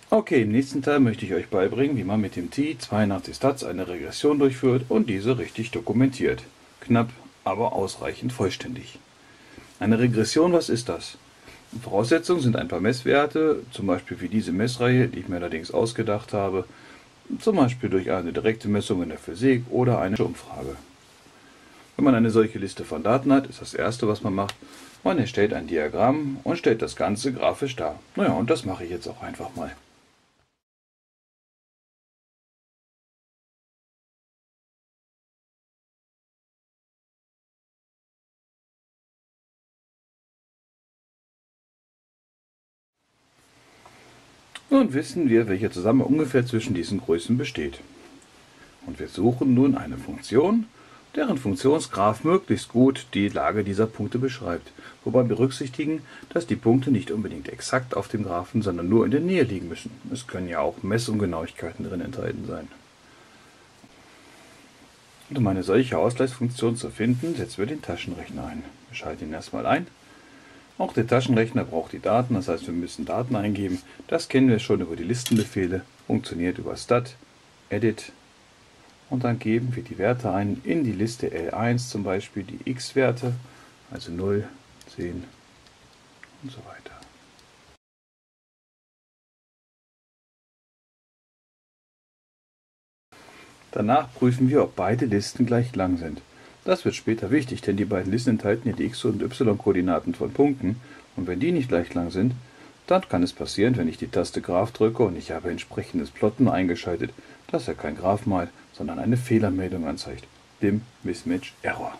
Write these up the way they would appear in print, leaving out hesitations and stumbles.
Okay, im nächsten Teil möchte ich euch beibringen, wie man mit dem T82Stats eine Regression durchführt und diese richtig dokumentiert. Knapp, aber ausreichend vollständig. Eine Regression, was ist das? Voraussetzungen sind ein paar Messwerte, zum Beispiel wie diese Messreihe, die ich mir allerdings ausgedacht habe, zum Beispiel durch eine direkte Messung in der Physik oder eine Umfrage. Wenn man eine solche Liste von Daten hat, ist das erste, was man macht, man erstellt ein Diagramm und stellt das Ganze grafisch dar. Naja, und das mache ich jetzt auch einfach mal. Nun wissen wir, welcher Zusammenhang ungefähr zwischen diesen Größen besteht. Und wir suchen nun eine Funktion, deren Funktionsgraph möglichst gut die Lage dieser Punkte beschreibt, wobei wir berücksichtigen, dass die Punkte nicht unbedingt exakt auf dem Graphen, sondern nur in der Nähe liegen müssen. Es können ja auch Messungenauigkeiten drin enthalten sein. Und um eine solche Ausgleichsfunktion zu finden, setzen wir den Taschenrechner ein. Wir schalten ihn erstmal ein. Auch der Taschenrechner braucht die Daten, das heißt, wir müssen Daten eingeben. Das kennen wir schon über die Listenbefehle, funktioniert über stat, edit. Und dann geben wir die Werte ein in die Liste L1, zum Beispiel die x-Werte, also 0, 10 und so weiter. Danach prüfen wir, ob beide Listen gleich lang sind. Das wird später wichtig, denn die beiden Listen enthalten ja die x- und y-Koordinaten von Punkten, und wenn die nicht gleich lang sind, dann kann es passieren, wenn ich die Taste Graph drücke und ich habe entsprechendes Plotten eingeschaltet, dass er kein Graph malt, sondern eine Fehlermeldung anzeigt. Dim Mismatch Error.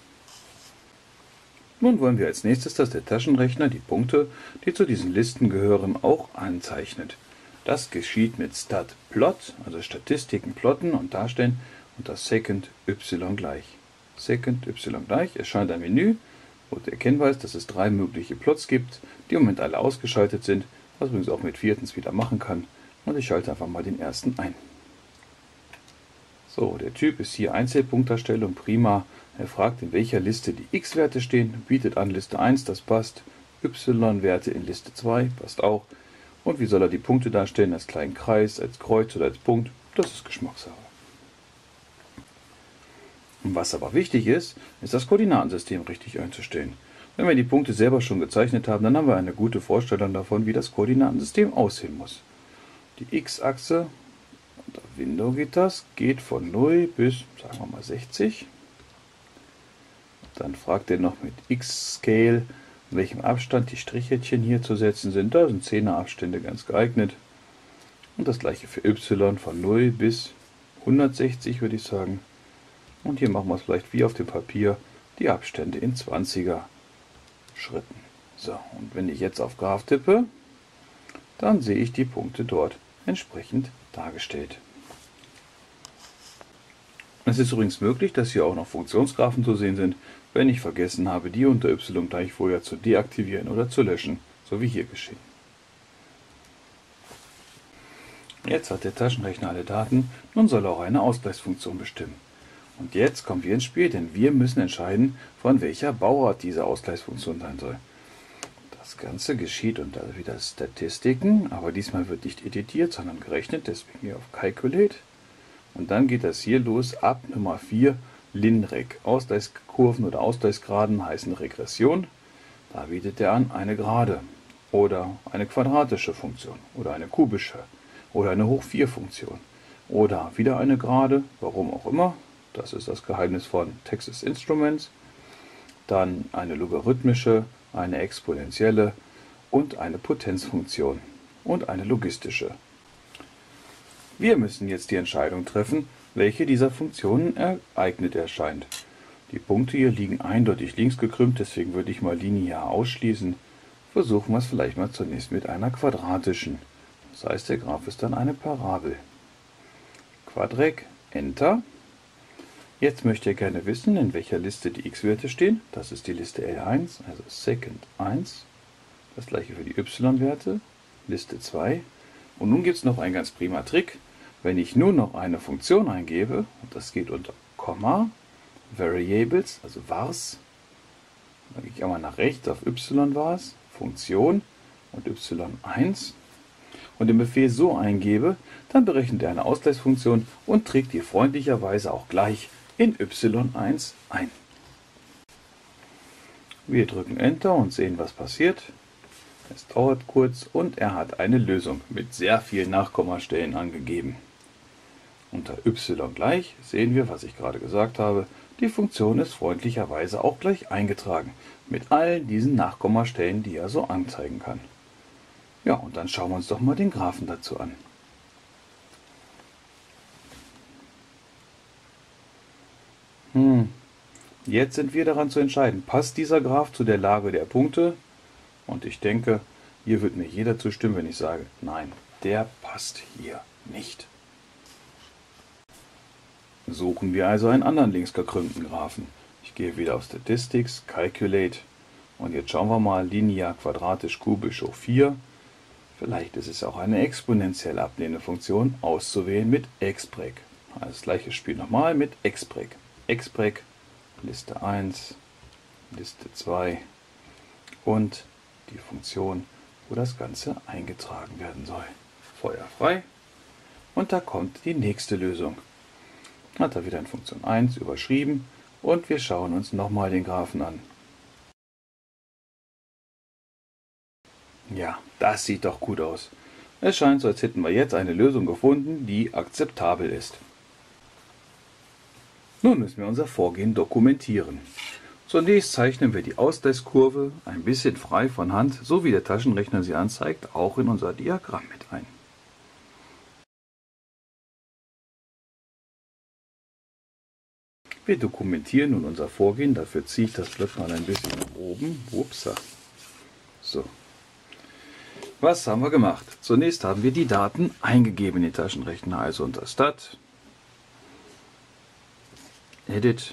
Nun wollen wir als nächstes, dass der Taschenrechner die Punkte, die zu diesen Listen gehören, auch anzeichnet. Das geschieht mit stat plot, also Statistiken plotten und darstellen, und das second y gleich. Second y gleich erscheint ein Menü, wo erkennbar ist, dass es 3 mögliche Plots gibt, die im Moment alle ausgeschaltet sind, was übrigens auch mit viertens wieder machen kann. Und ich schalte einfach mal den ersten ein. So, der Typ ist hier Einzelpunktdarstellung, prima. Er fragt, in welcher Liste die x-Werte stehen, bietet an Liste 1, das passt. Y-Werte in Liste 2, passt auch. Und wie soll er die Punkte darstellen? Als kleinen Kreis, als Kreuz oder als Punkt? Das ist Geschmackssache. Und was aber wichtig ist, ist das Koordinatensystem richtig einzustellen. Wenn wir die Punkte selber schon gezeichnet haben, dann haben wir eine gute Vorstellung davon, wie das Koordinatensystem aussehen muss. Die x-Achse, unter Window geht das, geht von 0 bis, sagen wir mal, 60. Dann fragt er noch mit x-Scale, in welchem Abstand die Strichhäkchen hier zu setzen sind. Da sind 10er Abstände ganz geeignet. Und das gleiche für y von 0 bis 160, würde ich sagen. Und hier machen wir es vielleicht wie auf dem Papier, die Abstände in 20er Schritten. So, und wenn ich jetzt auf Graph tippe, dann sehe ich die Punkte dort entsprechend dargestellt. Es ist übrigens möglich, dass hier auch noch Funktionsgraphen zu sehen sind, wenn ich vergessen habe, die unter y gleich vorher zu deaktivieren oder zu löschen, so wie hier geschehen. Jetzt hat der Taschenrechner alle Daten, nun soll er auch eine Ausgleichsfunktion bestimmen. Und jetzt kommen wir ins Spiel, denn wir müssen entscheiden, von welcher Bauart diese Ausgleichsfunktion sein soll. Das Ganze geschieht unter wieder Statistiken, aber diesmal wird nicht editiert, sondern gerechnet, deswegen hier auf Calculate. Und dann geht das hier los ab Nummer 4, Linreg. Ausgleichskurven oder Ausgleichsgraden heißen Regression. Da bietet er an eine gerade oder eine quadratische Funktion oder eine kubische oder eine Hoch-4-Funktion oder wieder eine gerade, warum auch immer. Das ist das Geheimnis von Texas Instruments. Dann eine logarithmische, eine exponentielle und eine Potenzfunktion und eine logistische. Wir müssen jetzt die Entscheidung treffen, welche dieser Funktionen geeignet erscheint. Die Punkte hier liegen eindeutig links gekrümmt, deswegen würde ich mal linear ausschließen. Versuchen wir es vielleicht mal zunächst mit einer quadratischen. Das heißt, der Graph ist dann eine Parabel. Quadrec, Enter. Jetzt möchte er gerne wissen, in welcher Liste die x-Werte stehen. Das ist die Liste L1, also Second 1. Das gleiche für die y-Werte, Liste 2. Und nun gibt es noch einen ganz prima Trick. Wenn ich nur noch eine Funktion eingebe, und das geht unter Komma, Variables, also vars, dann gehe ich einmal nach rechts auf y vars, Funktion und y1. und den Befehl so eingebe, dann berechnet er eine Ausgleichsfunktion und trägt die freundlicherweise auch gleich in y1 ein. Wir drücken Enter und sehen, was passiert. Es dauert kurz und er hat eine Lösung mit sehr vielen Nachkommastellen angegeben. Unter y gleich sehen wir, was ich gerade gesagt habe, die Funktion ist freundlicherweise auch gleich eingetragen, mit all diesen Nachkommastellen, die er so anzeigen kann. Ja, und dann schauen wir uns doch mal den Graphen dazu an. Jetzt sind wir daran zu entscheiden, passt dieser Graph zu der Lage der Punkte? Und ich denke, hier wird mir jeder zustimmen, wenn ich sage, nein, der passt hier nicht. Suchen wir also einen anderen links gekrümmten Graphen. Ich gehe wieder auf Statistics, Calculate und jetzt schauen wir mal linear, quadratisch, kubisch hoch 4. Vielleicht ist es auch eine exponentiell abnehmende Funktion auszuwählen mit Expreg. Also das gleiche Spiel nochmal mit Expreg. Expreg, Liste 1, Liste 2 und die Funktion, wo das Ganze eingetragen werden soll. Feuer frei und da kommt die nächste Lösung. Hat er wieder in Funktion 1 überschrieben und wir schauen uns nochmal den Graphen an. Ja, das sieht doch gut aus. Es scheint so, als hätten wir jetzt eine Lösung gefunden, die akzeptabel ist. Nun müssen wir unser Vorgehen dokumentieren. Zunächst zeichnen wir die Ausgleichskurve ein bisschen frei von Hand, so wie der Taschenrechner sie anzeigt, auch in unser Diagramm mit ein. Wir dokumentieren nun unser Vorgehen, dafür ziehe ich das Blatt mal ein bisschen nach oben. Upsa. So. Was haben wir gemacht? Zunächst haben wir die Daten eingegeben in den Taschenrechner, also unter Stat, Edit,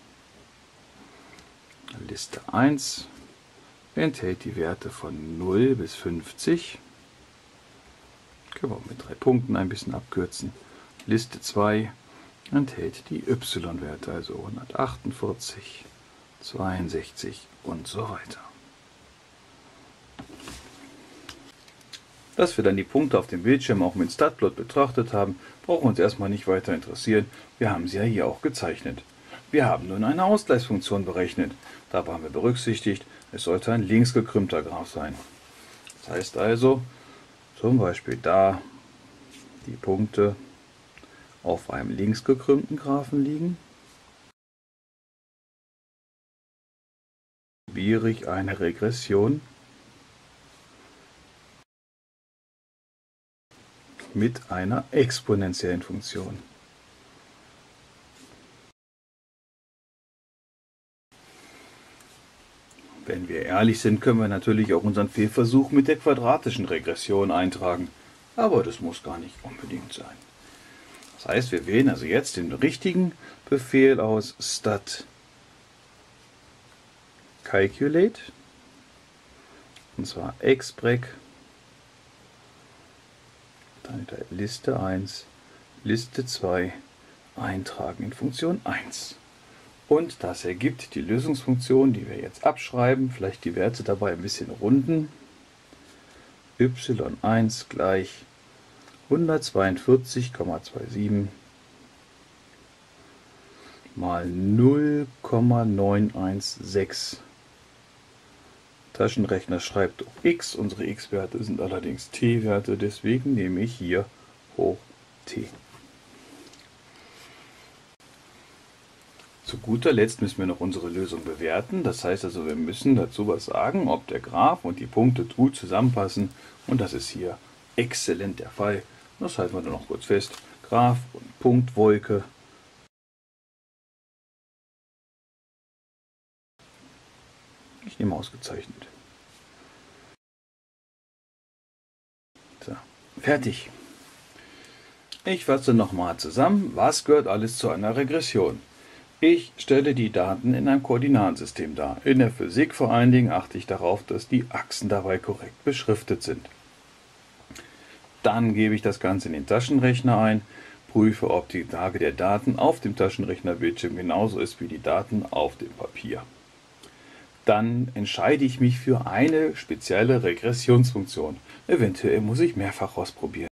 Liste 1 enthält die Werte von 0 bis 50. Können wir mit 3 Punkten ein bisschen abkürzen. Liste 2 enthält die y-Werte, also 148, 62 und so weiter. Dass wir dann die Punkte auf dem Bildschirm auch mit Statplot betrachtet haben, brauchen uns erstmal nicht weiter interessieren. Wir haben sie ja hier auch gezeichnet. Wir haben nun eine Ausgleichsfunktion berechnet. Dabei haben wir berücksichtigt, es sollte ein links gekrümmter Graph sein. Das heißt also, zum Beispiel da die Punkte auf einem links gekrümmten Graphen liegen, probiere ich eine Regression mit einer exponentiellen Funktion. Wenn wir ehrlich sind, können wir natürlich auch unseren Fehlversuch mit der quadratischen Regression eintragen, aber das muss gar nicht unbedingt sein. Das heißt, wir wählen also jetzt den richtigen Befehl aus, stat calculate, und zwar expreg, dann wieder Liste 1, Liste 2, eintragen in Funktion 1. Und das ergibt die Lösungsfunktion, die wir jetzt abschreiben, vielleicht die Werte dabei ein bisschen runden. y1 gleich 142,27 mal 0,916. Taschenrechner schreibt auch x, unsere x-Werte sind allerdings t-Werte, deswegen nehme ich hier hoch t. Zu guter Letzt müssen wir noch unsere Lösung bewerten, das heißt also, wir müssen dazu was sagen, ob der Graph und die Punkte gut zusammenpassen, und das ist hier exzellent der Fall. Das halten wir nur noch kurz fest. Graph und Punktwolke. Ich nehme ausgezeichnet. So, fertig. Ich fasse nochmal zusammen, was gehört alles zu einer Regression. Ich stelle die Daten in einem Koordinatensystem dar. In der Physik vor allen Dingen achte ich darauf, dass die Achsen dabei korrekt beschriftet sind. Dann gebe ich das Ganze in den Taschenrechner ein, prüfe, ob die Lage der Daten auf dem Taschenrechnerbildschirm genauso ist wie die Daten auf dem Papier. dann entscheide ich mich für eine spezielle Regressionsfunktion. Eventuell muss ich mehrfach ausprobieren.